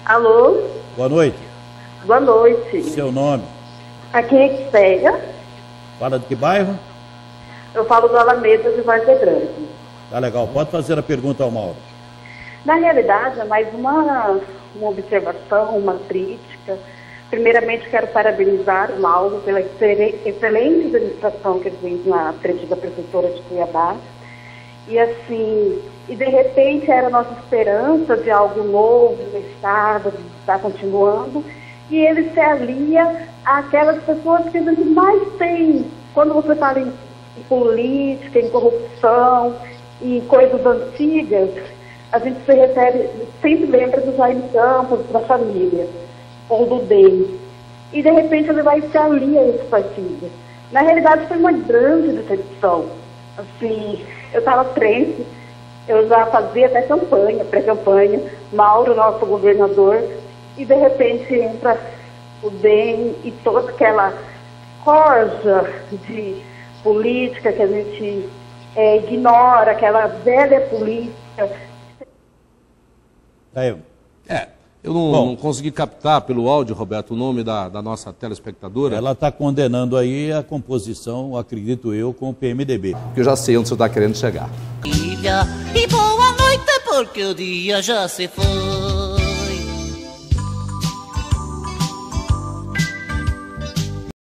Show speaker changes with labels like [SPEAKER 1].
[SPEAKER 1] Alô?
[SPEAKER 2] Boa noite.
[SPEAKER 1] Boa noite.
[SPEAKER 2] Seu nome?
[SPEAKER 1] Aqui é Xéia.
[SPEAKER 2] Fala de que bairro?
[SPEAKER 1] Eu falo do Alameda de Várzea Grande.
[SPEAKER 2] Tá legal. Pode fazer a pergunta ao Mauro.
[SPEAKER 1] Na realidade, é mais uma observação, uma crítica. Primeiramente, quero parabenizar o Mauro pela excelente administração que ele fez na frente da Prefeitura de Cuiabá. E assim, de repente era a nossa esperança de algo novo no Estado, de estar continuando, e ele se alia àquelas pessoas que a gente mais tem, quando você fala em política, em corrupção, em coisas antigas, a gente se refere, sempre lembra do Jaime Campos, da família, ou do DEM. E de repente ele vai se aliar a esse partido. Na realidade foi uma grande decepção. Assim, eu estava crente, eu já fazia até campanha, pré-campanha, Mauro, nosso governador, e de repente entra o DEM e toda aquela corja de política que a gente ignora, aquela velha política.
[SPEAKER 3] Eu não consegui captar pelo áudio, Roberto, o nome da nossa telespectadora.
[SPEAKER 2] Ela está condenando aí a composição, acredito eu, com o PMDB.
[SPEAKER 3] Porque eu já sei onde você está querendo chegar.
[SPEAKER 4] E boa noite, porque o dia já se foi.